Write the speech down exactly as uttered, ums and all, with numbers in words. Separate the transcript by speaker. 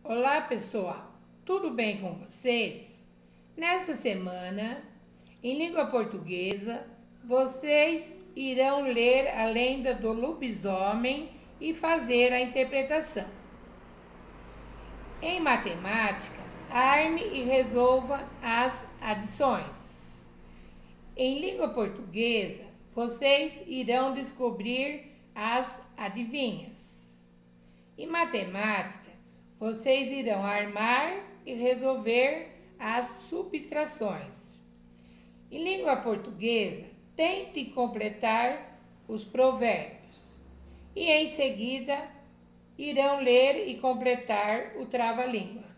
Speaker 1: Olá, pessoal! Tudo bem com vocês? Nessa semana, em língua portuguesa, vocês irão ler a lenda do lobisomem e fazer a interpretação. Em matemática, arme e resolva as adições. Em língua portuguesa, vocês irão descobrir as adivinhas. Em matemática, vocês irão armar e resolver as subtrações. Em língua portuguesa, tente completar os provérbios. E em seguida, irão ler e completar o trava-língua.